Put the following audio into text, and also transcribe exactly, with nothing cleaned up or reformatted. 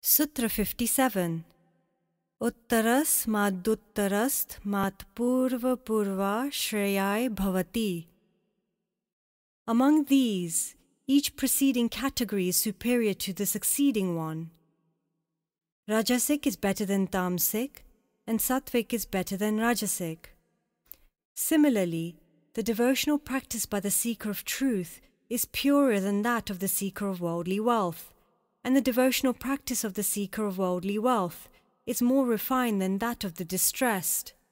Sutra fifty-seven. Uttaras maduttarast mat purva purva shreyai bhavati. Among these, each preceding category is superior to the succeeding one. Rajasic is better than Tamasic, and Sattvic is better than Rajasic. Similarly, the devotional practice by the seeker of truth is purer than that of the seeker of worldly wealth, and the devotional practice of the seeker of worldly wealth is more refined than that of the distressed.